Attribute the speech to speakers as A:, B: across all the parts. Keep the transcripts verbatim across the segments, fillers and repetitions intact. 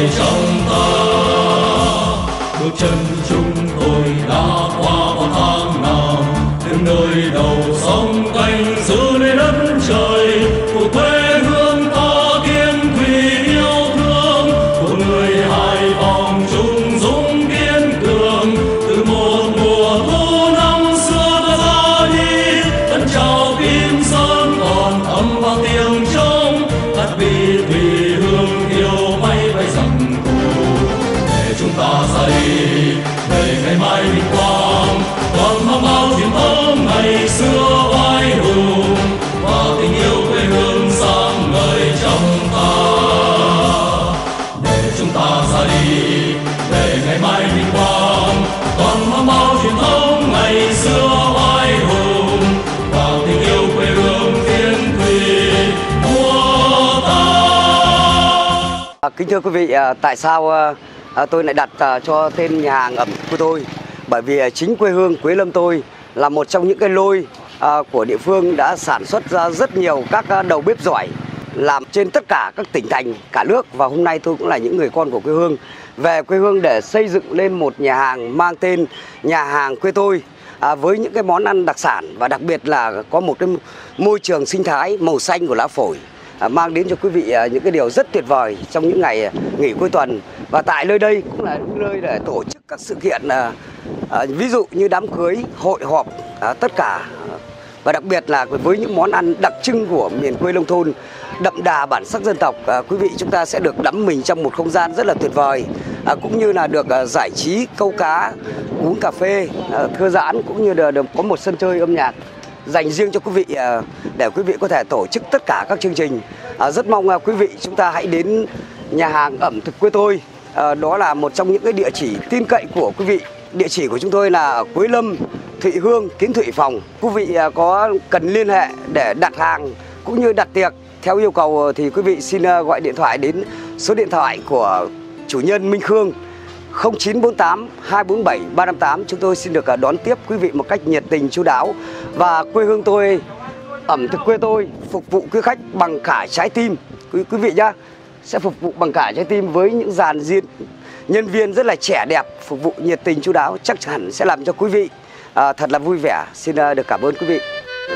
A: trong ta. Bước chân chúng tôi đã qua bao tháng năm, đến nơi đầu sông canh giữ nơi đất trời của quê hương ta kiên thủy yêu thương, của người Hải Phòng chung dũng kiên cường. Từ một mùa thu năm xưa ta ra đi, thân chào Kim Sơn còn thấm vào tiếng trống, hát vì thủy hương yêu máy bay rằng cù. Để chúng ta dậy để ngày mai vinh quang, còn mang bao truyền thống ngày xưa oai hùng, và tình yêu quê hương sáng ngời trong ta. Để chúng ta ra đi để ngày mai vinh quang, còn mang bao truyền thống ngày xưa oai hùng, và tình yêu quê hương thiên thủy của ta.
B: Kính thưa quý vị, tại sao tôi lại đặt cho tên nhà hàng ẩm của tôi? Bởi vì chính quê hương Quế Lâm tôi là một trong những cái lôi của địa phương đã sản xuất ra rất nhiều các đầu bếp giỏi làm trên tất cả các tỉnh thành cả nước. Và hôm nay tôi cũng là những người con của quê hương về quê hương để xây dựng lên một nhà hàng mang tên nhà hàng quê tôi, à, với những cái món ăn đặc sản và đặc biệt là có một cái môi trường sinh thái màu xanh của lá phổi, à, mang đến cho quý vị à, những cái điều rất tuyệt vời trong những ngày nghỉ cuối tuần. Và tại nơi đây cũng là nơi để tổ chức các sự kiện, à, à, ví dụ như đám cưới, hội họp, à, tất cả. Và đặc biệt là với những món ăn đặc trưng của miền quê nông thôn, đậm đà bản sắc dân tộc, à, quý vị chúng ta sẽ được đắm mình trong một không gian rất là tuyệt vời, à, cũng như là được à, giải trí, câu cá, uống cà phê, à, thư giãn, cũng như là được có một sân chơi âm nhạc dành riêng cho quý vị, à, để quý vị có thể tổ chức tất cả các chương trình. À, rất mong à, quý vị chúng ta hãy đến nhà hàng ẩm thực quê tôi. À, đó là một trong những cái địa chỉ tin cậy của quý vị. Địa chỉ của chúng tôi là ở Quế Lâm, Thụy Hương, Kiến Thụy, Phòng. Quý vị có cần liên hệ để đặt hàng cũng như đặt tiệc theo yêu cầu thì quý vị xin gọi điện thoại đến số điện thoại của chủ nhân Minh Khương không chín bốn tám hai bốn bảy ba năm tám. Chúng tôi xin được đón tiếp quý vị một cách nhiệt tình chu đáo. Và quê hương tôi, ẩm thực quê tôi phục vụ quý khách bằng cả trái tim. Quý, quý vị nhá, sẽ phục vụ bằng cả trái tim với những dàn diễn nhân viên rất là trẻ đẹp, phục vụ nhiệt tình chu đáo, chắc chắn sẽ làm cho quý vị à, thật là vui vẻ. Xin à, được cảm ơn quý vị.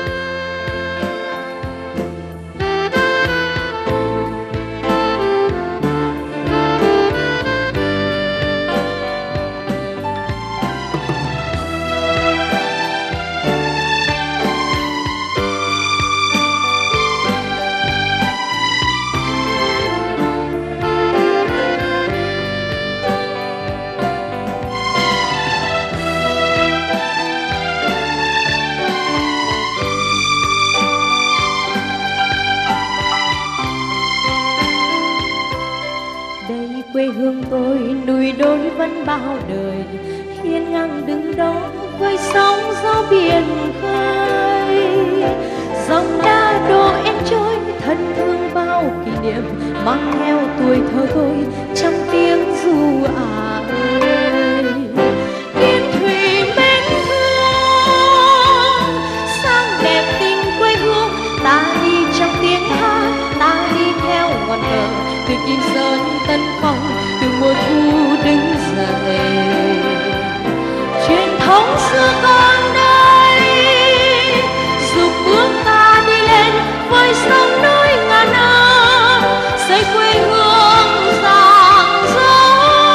C: Quê hương tôi núi đồi vẫn bao đời, hiên ngang đứng đó với sóng gió biển khơi. Dòng đa đổ em trôi thân thương bao kỷ niệm, mang theo tuổi thơ tôi trong tiếng ru à ơi. Kiến thủy mến thương, sang đẹp tình quê hương, ta đi trong tiếng hát, ta đi theo ngọn cờ từ Kim Sơn Tân Phong, từ mùa thu đứng dậy. Truyền thống xưa còn đây, dục bước ta đi lên với sông núi ngàn năm, xây quê hương rạng rỡ.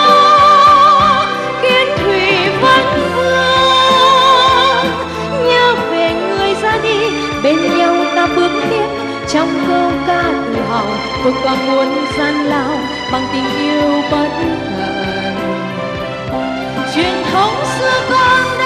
C: Kiến thủy vẫn vương, nhớ về người ra đi, bên nhau ta bước tiếp trong câu ca tự hào, vượt qua muôn gian lao bằng tình yêu bất tận. Truyền thống xưa con